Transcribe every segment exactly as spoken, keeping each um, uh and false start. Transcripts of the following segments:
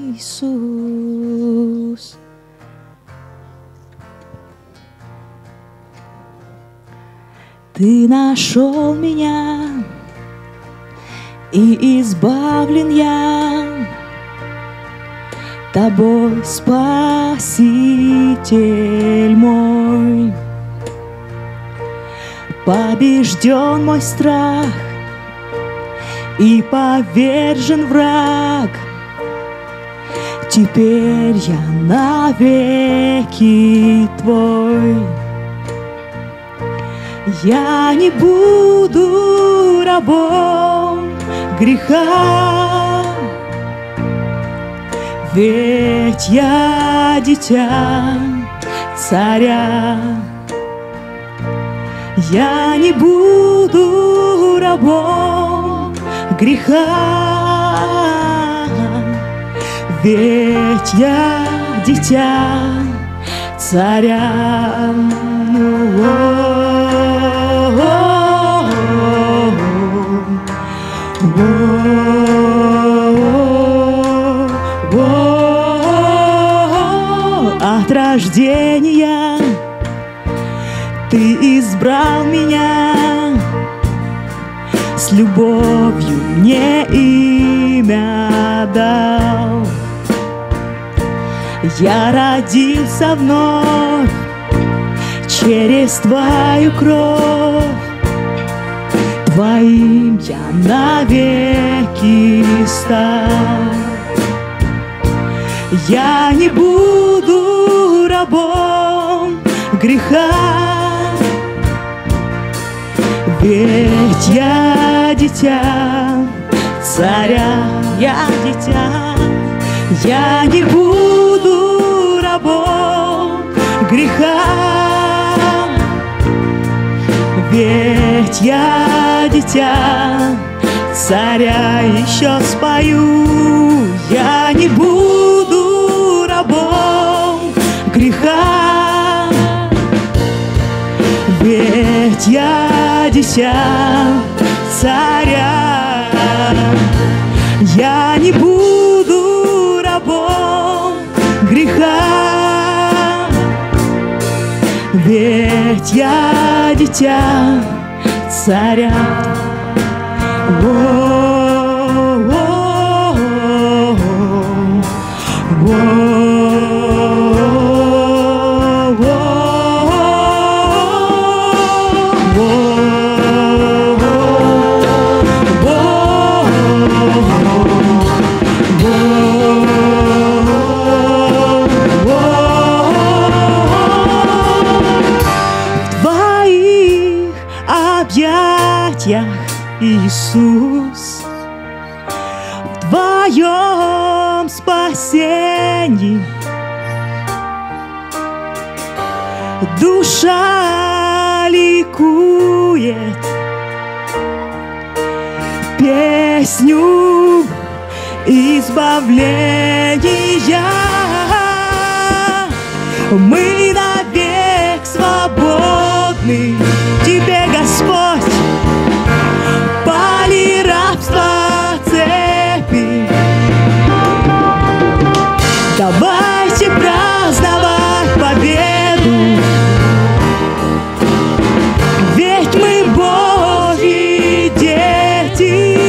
Иисус. Ты нашел меня, и избавлен я Тобой, Спаситель мой. Побежден мой страх и повержен враг. Теперь я навеки Твой. Я не буду рабом греха, ведь я дитя царя. Я не буду рабом греха, ведь я дитя царя. От рождения Ты избрал меня, с любовью мне имя дал. Я родился вновь через Твою кровь. Твоим я навеки стал. Я не буду рабом греха, ведь я дитя царя. Я дитя. Я не буду рабом греха, ведь я дитя царя. Еще спою. Я не буду рабом греха, ведь я дитя царя. Я не буду рабом греха, ведь я дитя царя. Иисус, в Твоем спасении душа ликует, песню избавления. Мы навек свободны Тебе, Господь. Пали рабства цепи, давайте праздновать победу, ведь мы Божьи дети.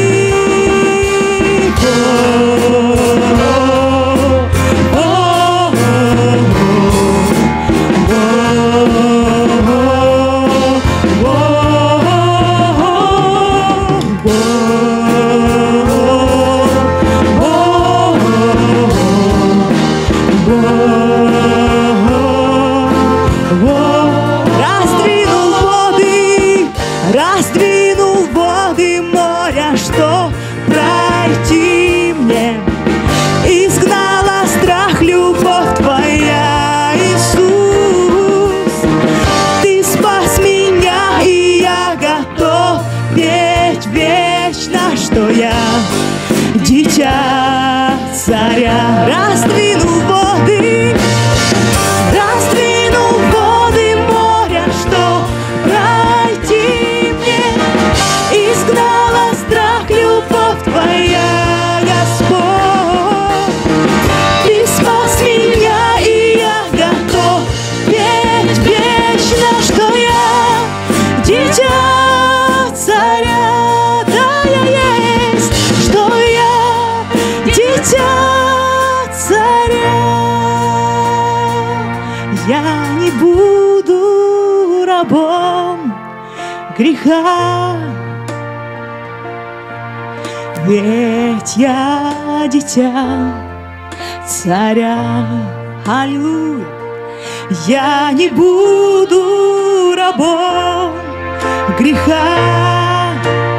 Раздвинул воды моря, что пройти мне. Изгнала страх любовь Твоя, Иисус. Ты спас меня, и я готов петь вечно, что я дитя царя. Раздвинул воды, раздвинул воды моря, что пройти мне. Изгнала страх любовь Твоя, Господь. дитя царя. Я не буду рабом греха, ведь я дитя царя. Аллилуйя. Я не буду рабом греха,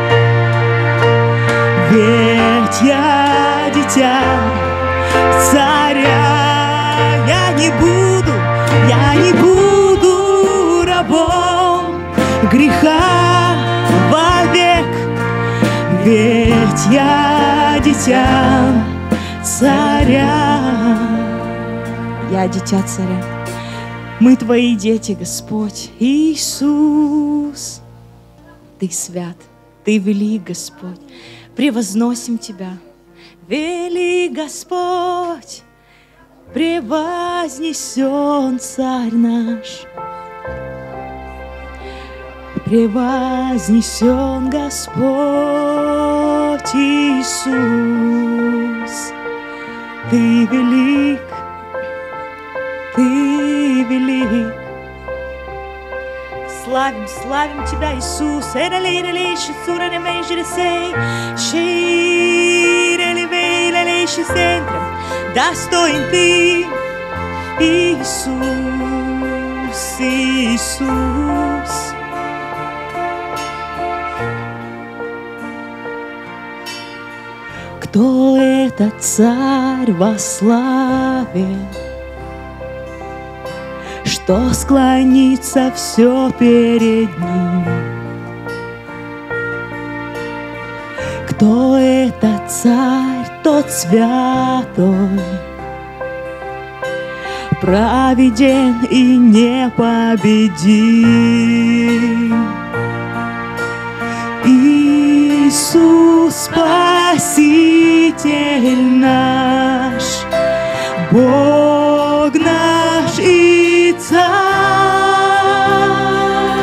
ведь я дитя царя. Я не буду, я не буду рабом греха вовек, ведь я дитя царя. Я дитя царя. Мы Твои дети, Господь. Иисус, Ты свят, Ты велик, Господь. Превозносим Тебя. Велик Господь, превознесен Царь наш. Превознесен Господь Иисус. Ты велик, Ты велик. Славим, славим Тебя, Иисус. Достоин Ты, Иисус, Иисус. Кто этот царь во славе, что склонится все перед ним? Кто этот царь, тот святой, праведен и непобедим? Иисус, Спаситель наш, Бог наш и Царь.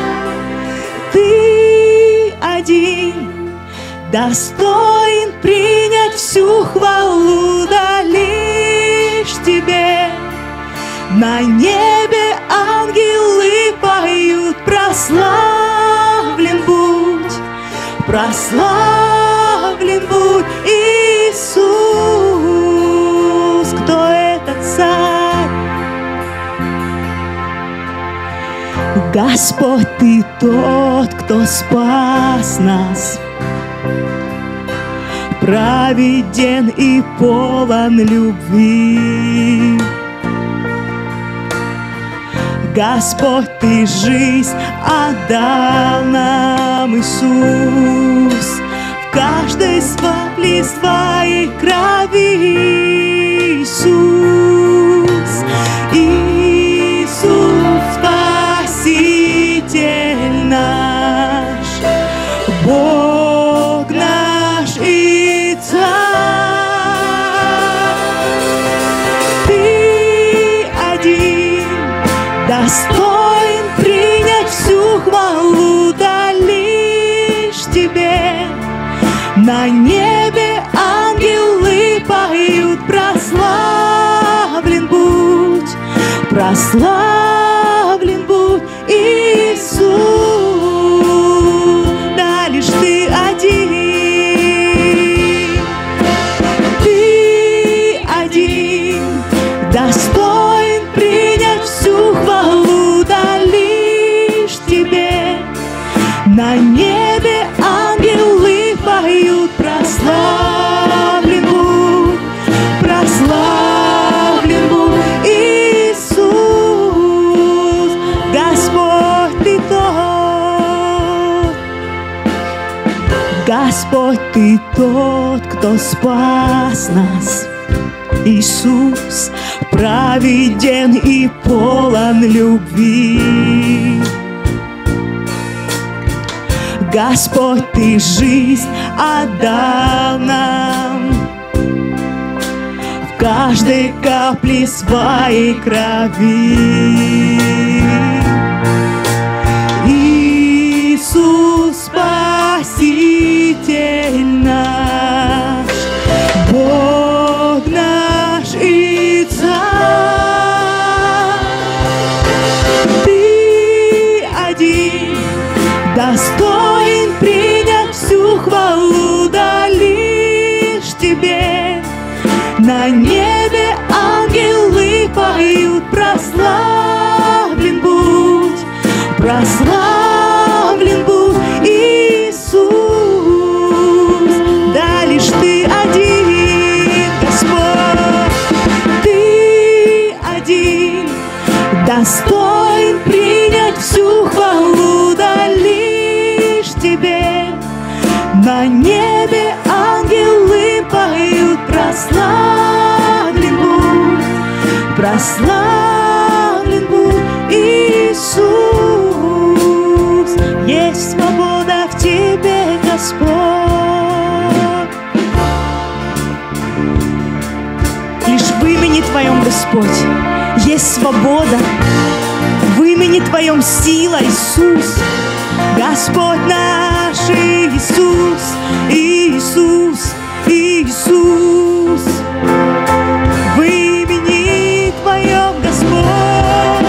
Ты один достоин принять всю хвалу, да лишь Тебе. На небе ангелы поют: прославлен будь, прославлен будь Иисус. Кто этот царь? Господь, Ты тот, кто спас нас, праведен и полон любви. Господь, Ты жизнь отдал нам, Иисус, в каждой капле Твоей крови, Иисус. Иисус, Спаситель наш, Бог наш и Царь. Ты один достоин принять всю хвалу, да лишь Тебе. На небе ангелы поют: прославлен будь, прославлен будь Иисус. Да лишь Ты один, Ты один достоин принять всю хвалу, да лишь Тебе. На небе ангелы поют: прославлен будь, прославлен будь Иисус. Господь, Ты тот, Господь, Ты тот, кто спас нас, Иисус, праведен и полон любви. Господь, Ты жизнь отдал нам, в каждой капле Своей крови. Иисус, Спаситель наш, Бог На небе ангелы поют: прославлен будь, прославлен будь Иисус. Да лишь Ты один, Господь, Ты один достоин принять всю хвалу, да лишь Тебе. На небе ангелы поют: прославлен будь, прославлен будь Иисус. Есть свобода в Тебе, Господь. Лишь в имени Твоем, Господь, есть свобода. В имени Твоем сила, Иисус. Господь наш Иисус, Иисус, Иисус. В имени Твоем, Господь,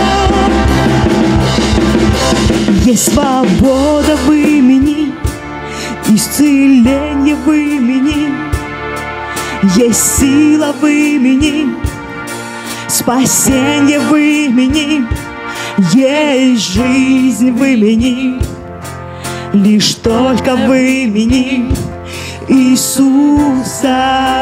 есть свобода в имени, исцеление в имени, есть сила в имени, спасение в имени, есть жизнь в имени, лишь только в имени Иисуса,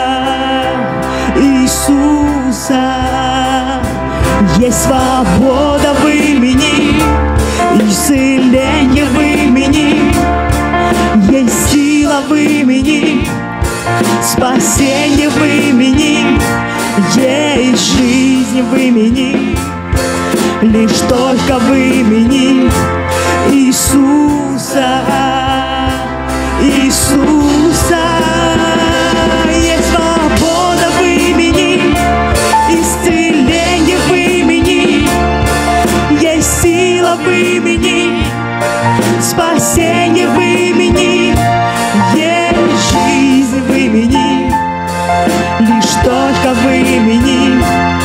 Иисуса. Есть свобода в имени, исцеление в имени, есть сила в имени, спасение в имени, есть жизнь в имени, лишь только в имени Иисуса, Иисуса. Есть свобода в имени, исцеление в имени, есть сила в имени, спасение в имени, есть жизнь в имени, лишь только в имени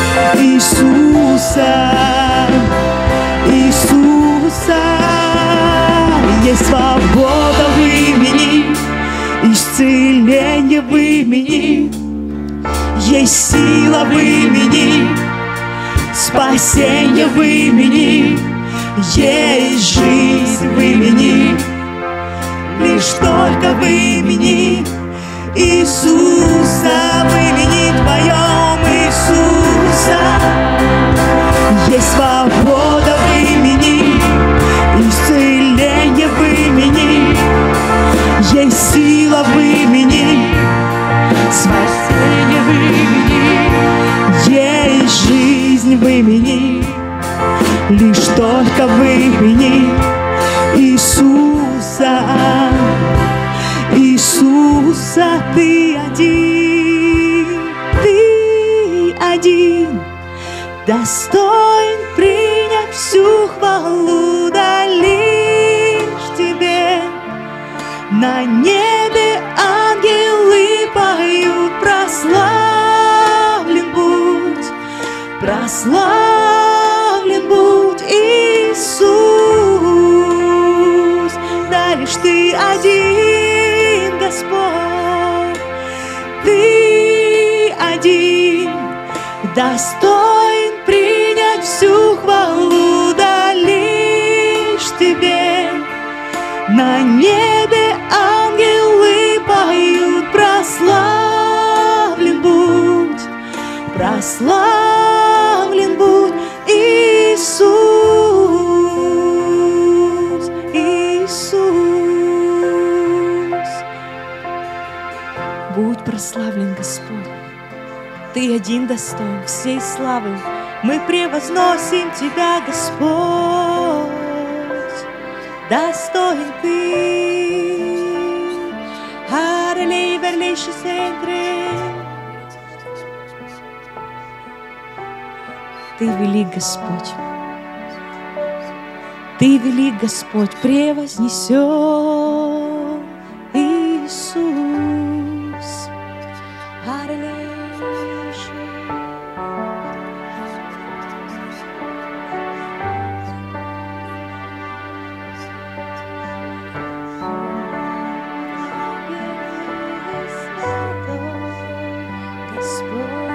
Иисуса, Иисуса. Есть свобода в имени, исцеление в имени, есть сила в имени, спасение в имени, есть жизнь в имени, лишь только в имени Иисуса. В имени Твоем, Иисуса, есть свобода в имени, исцеление в имени, есть сила в имени, спасение в имени, есть жизнь в имени, лишь только в имени Иисуса, Иисуса. Ты один, Ты один достоин принять всю хвалу, да лишь Тебе. На небе ангелы поют: прославлен будь, прославлен будь Иисус. Да лишь Ты один, Господь, Ты один достоин принять всю хвалу, да лишь Тебе. На небе ангелы поют: прославлен будь, прославлен будь Иисус, Иисус. Будь прославлен, Господь. Ты один достоин всей славы. Мы превозносим Тебя, Господь. Достоин Ты. Харелей верлейший центре. Ты велик, Господь. Ты велик, Господь, превознесен Иисус. Харелей. Господь.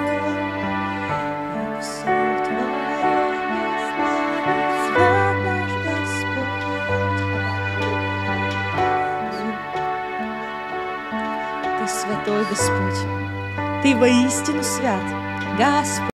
Господь. Ты воистину свят, Господь.